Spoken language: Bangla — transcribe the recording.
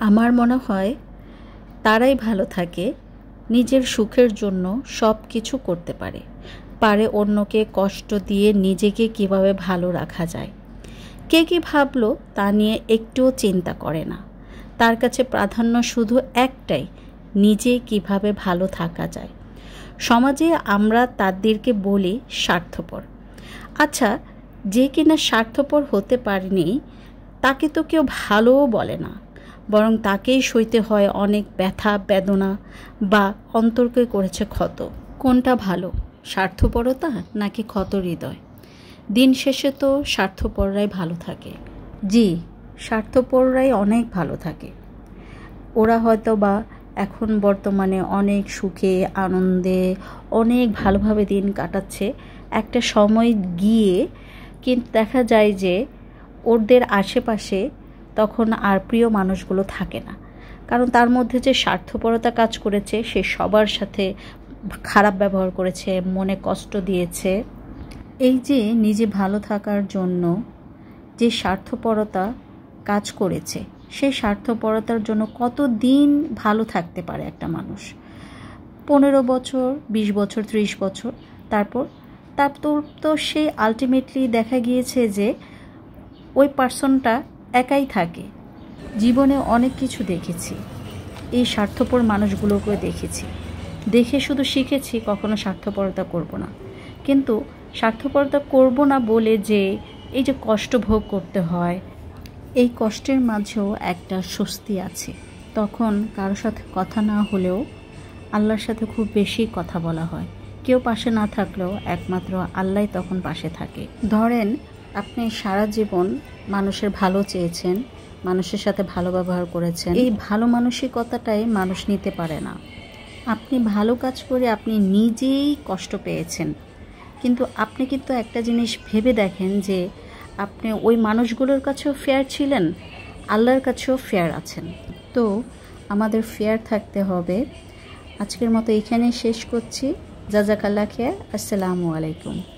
আমার মনে হয় তারাই ভালো থাকে নিজের সুখের জন্য সব কিছু করতে পারে অন্যকে কষ্ট দিয়ে নিজেকে কিভাবে ভালো রাখা যায়। কে কী ভাবলো তা নিয়ে একটুও চিন্তা করে না। তার কাছে প্রাধান্য শুধু একটাই, নিজে কিভাবে ভালো থাকা যায়। সমাজে আমরা তাদেরকে বলি স্বার্থপর। আচ্ছা, যে কিনা স্বার্থপর হতে পারেনি তাকে তো কেউ ভালোও বলে না, বরং তাকেই সইতে হয় অনেক ব্যথা বেদনা বা অন্তরকে করেছে ক্ষত। কোনটা ভালো, স্বার্থপরতা নাকি ক্ষত হৃদয়? দিন শেষে তো স্বার্থপররাই ভালো থাকে। জি, স্বার্থপররাই অনেক ভালো থাকে। ওরা হয়তো বা এখন বর্তমানে অনেক সুখে আনন্দে অনেক ভালোভাবে দিন কাটাচ্ছে। একটা সময় গিয়ে কিন্তু দেখা যায় যে ওদের আশেপাশে তখন আর প্রিয় মানুষগুলো থাকে না, কারণ তার মধ্যে যে স্বার্থপরতা কাজ করেছে, সে সবার সাথে খারাপ ব্যবহার করেছে, মনে কষ্ট দিয়েছে। এই যে নিজে ভালো থাকার জন্য যে স্বার্থপরতা কাজ করেছে, সেই স্বার্থপরতার জন্য কত দিন ভালো থাকতে পারে একটা মানুষ? 15 বছর, 20 বছর, 30 বছর। তারপর তো সে আলটিমেটলি দেখা গিয়েছে যে ওই পার্সনটা একাই থাকে। জীবনে অনেক কিছু দেখেছি, এই স্বার্থপর মানুষগুলোকে দেখে শুধু শিখেছি কখনো স্বার্থপরতা করব না। কিন্তু স্বার্থপরতা করব না বলে যে এই যে কষ্ট ভোগ করতে হয়, এই কষ্টের মাঝেও একটা স্বস্তি আছে। তখন কারোর সাথে কথা না হলেও আল্লাহর সাথে খুব বেশি কথা বলা হয়। কেউ পাশে না থাকলেও একমাত্র আল্লাহই তখন পাশে থাকে। ধরেন আপনি সারা জীবন মানুষের ভালো চেয়েছেন, মানুষের সাথে ভালো ব্যবহার করেছেন, এই ভালো মানসিকতাটাই মানুষ নিতে পারে না। আপনি ভালো কাজ করে আপনি নিজেই কষ্ট পেয়েছেন, কিন্তু আপনি কিন্তু একটা জিনিস ভেবে দেখেন যে আপনি ওই মানুষগুলোর কাছেও ফেয়ার ছিলেন, আল্লাহর কাছেও ফেয়ার আছেন। তো আমাদের ফেয়ার থাকতে হবে। আজকের মতো এখানেই শেষ করছি। জাযাকাল্লাহ খাইর। আসসালামু আলাইকুম।